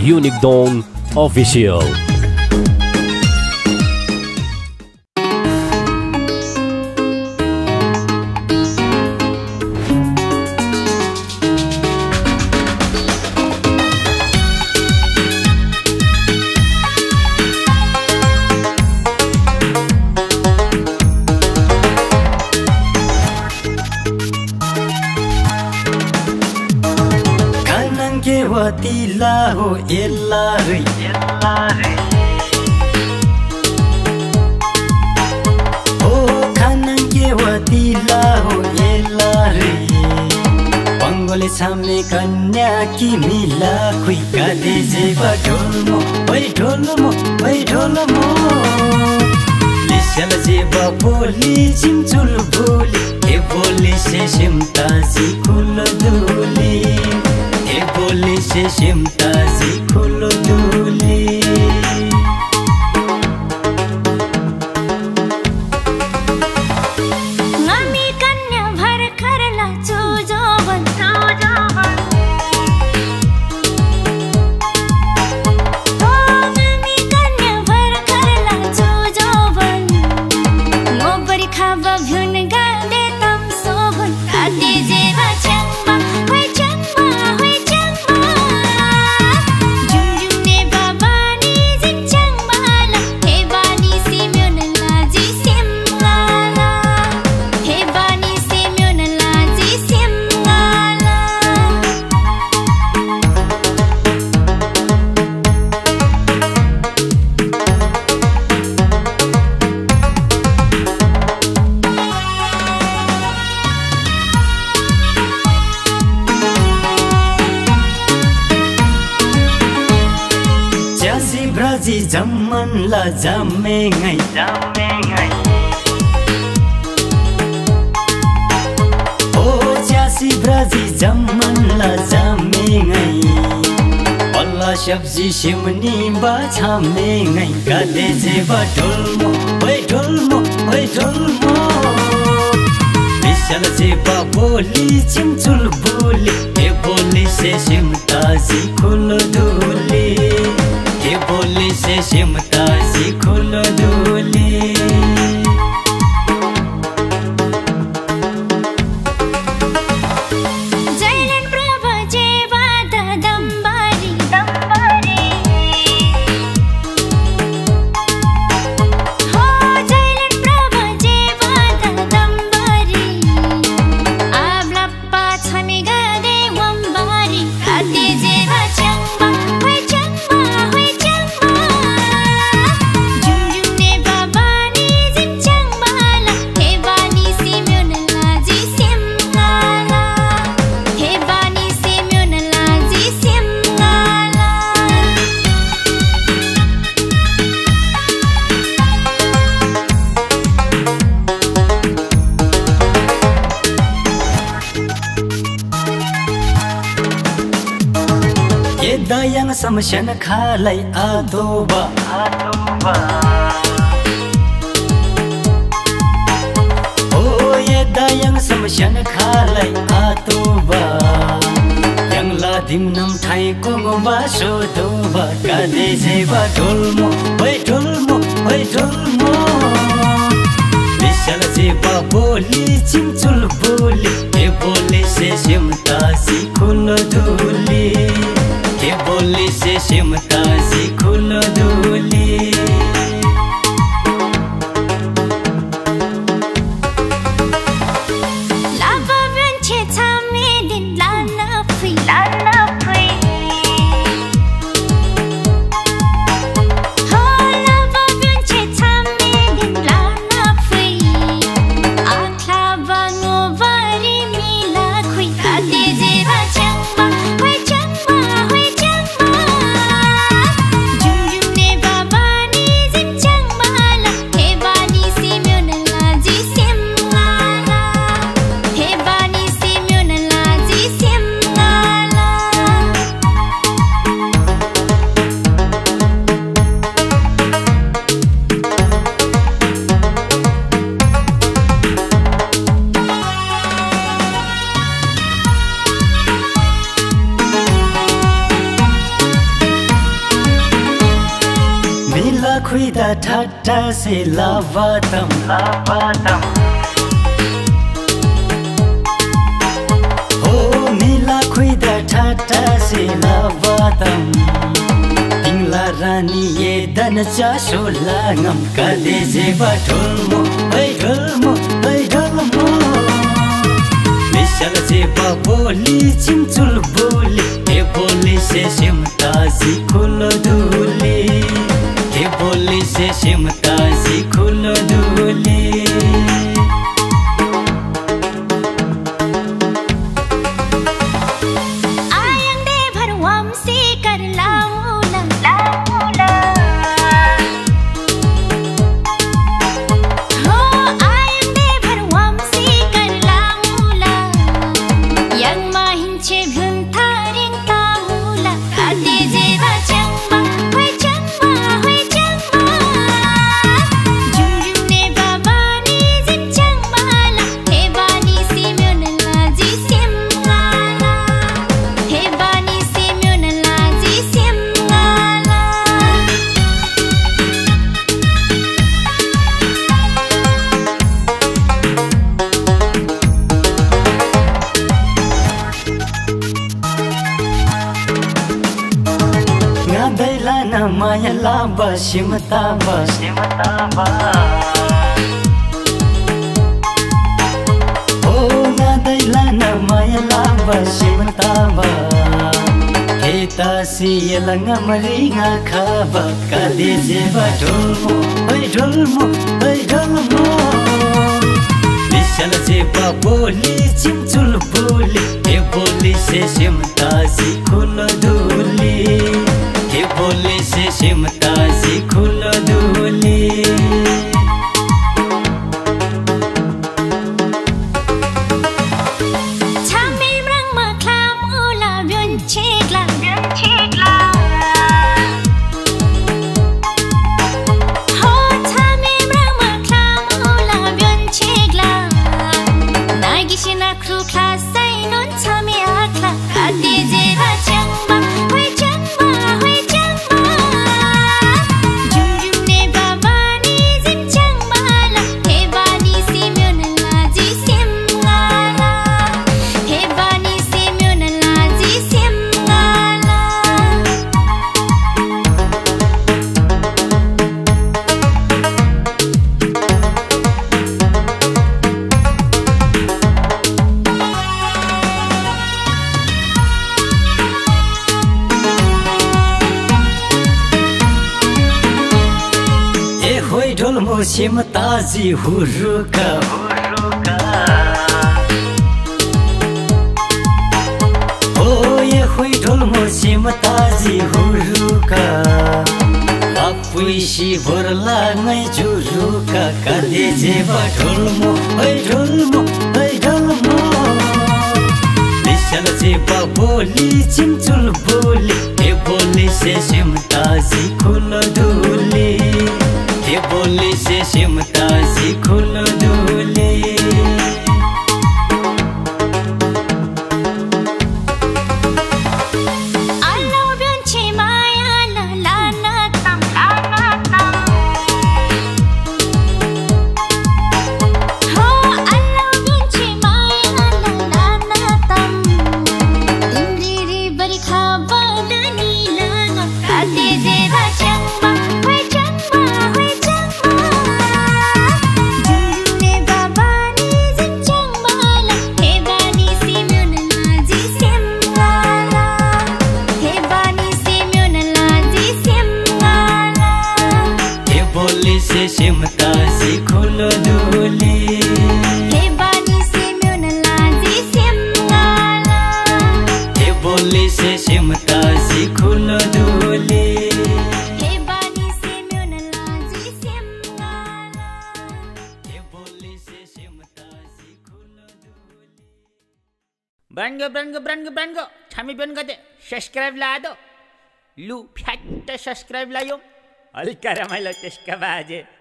Yunik Dong Official. Watila ho ellare oh kanange watila ho ellare pangole samne kanya ki mila khui kade jeba dolmo oi dolmo lishala jeba boli chimchul boli e boli se shimta si kulduli e boli se shimta si kulduli ngami kanya bhar karla chojavan o ngami kanya bhar karla chojavan nobari khaba bhyun ga de tam soban ade jeba changma hoi changma jum jum ne baba ni jin changmala he bani simyon laji simngala he bani simyon laji simngala Jasi braji zaman la jamme ngai oh jasi braji zaman la jamme ngai Allah sabji shimni ba chame ngai kade jeba dolmo oi dolmo Vishal jeba boli chimchul boli e boli se shimta si kulduli e boli se shimta si kulduli Jailan prabha jeva dadambari ho jailan prabha jeva dadambari ablappa chhami gade wambari ade jeva changma hoi changma jum jum ne baba ni jin changmala he bani simyon laji simngala he bani simyon laji simngala ye dayang samshan khalai adoba oh ye dayang samshan khalai adoba yang la dimnam thai kongba sodoba kade jeba dolmo oi dolmo Vishal jeba boli chimchul boli e boli se shimta si kulduli e boli se shimta si kulduli lava venche chame din lana phui ho lava venche chame din lana phui akhla bango vari mila khui ade jeva changma hoi changma खुइदा ठाट्टा से लावातम हो मिला खुइदा ठाट्टा से लावातम तिंगला रानी ये दन चासो लागम कदे जेबा ढोलमो मिसल जेबा बोली चिमचुल बोली हे बोली से सिमताजी खुलो धूली हे बोली से सिमताजी खुलो धूली Maya laba shimtaba Oh na dailana maya laba shimtaba Heta si yelanga maringa khaba kade jeba dolmo Vishal jeba boli chimchul boli he boli se shimtaji khulo dhuli हे बोले से सिमताजी खुलो धूली छामे म्रंग मखलाम उला ब्योन छेगला हो छामे म्रंग मखलाम उला ब्योन छेगला नागिशिना क्रुखला साइनोन छामे आखला आदे जेबा चंगबा होय चंगबा Dolmo shimtaji huruka Oh ye hui dolmo shimtaji huruka Apui shi borla ngai juruka kade jeba dolmo Vishal jeba boli chimchul boli he boli se shimtaji khulo dhuli हे बोली से सिमताजी खुलो धूली सिमताजी खुलो धूली हे बानी से म्योन लाजी सिमगाला हे बोली से सिमताजी खुलो धूली हे बानी से म्योन लाजी सिमगाला हे बोली से सिमताजी खुलो धूली Brango Chami ben gade subscribe lado Lu phatta subscribe layo Al karamalo teska baje